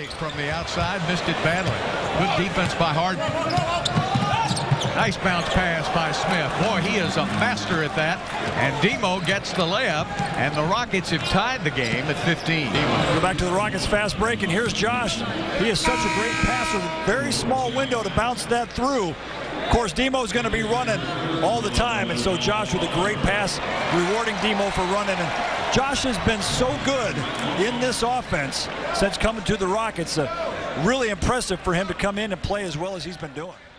Hardy from the outside, missed it badly. Good defense by Harden. Nice bounce pass by Smith. Boy, he is a master at that. And Demo gets the layup, and the Rockets have tied the game at 15. Go back to the Rockets fast break, and here's Josh. He is such a great passer. Very small window to bounce that through. Of course, Demo's going to be running all the time, and so Josh with a great pass, rewarding Demo for running. And Josh has been so good in this offense since coming to the Rockets. Really impressive for him to come in and play as well as he's been doing.